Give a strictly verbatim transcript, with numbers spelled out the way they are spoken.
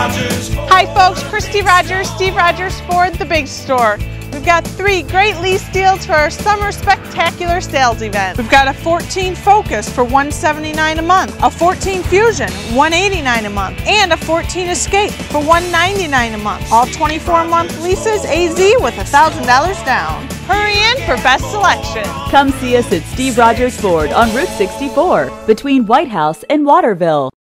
Rogers Ford. Hi folks, Christy Rogers, Steve Rogers Ford, the big store. We've got three great lease deals for our summer spectacular sales event. We've got a fourteen Focus for one hundred seventy-nine dollars a month, a fourteen Fusion, one hundred eighty-nine dollars a month, and a fourteen Escape for one hundred ninety-nine dollars a month. All twenty-four month leases, A Z with one thousand dollars down. Hurry in for best selection. Come see us at Steve Rogers Ford on Route sixty-four between White House and Waterville.